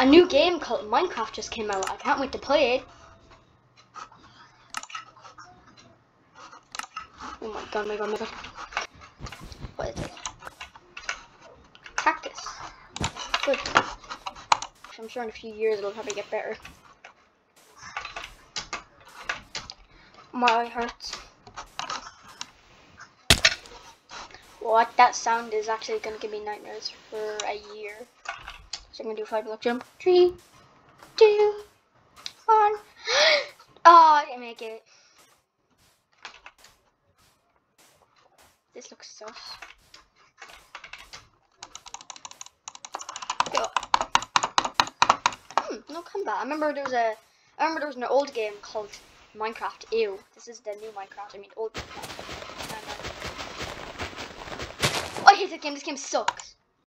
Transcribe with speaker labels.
Speaker 1: A new game called Minecraft just came out. I can't wait to play it. Oh my god, my god, my god. What is it? Cactus. Good. I'm sure in a few years it'll probably get better. My eye hurts. What? That sound is actually going to give me nightmares for a year. So I'm going to do a 5-block jump. 3, 2, 1. Oh, I didn't make it. This looks sus. No combat. I remember there was an old game called Minecraft. Ew. This is the new Minecraft. I mean old Minecraft. I hate this game. This game sucks.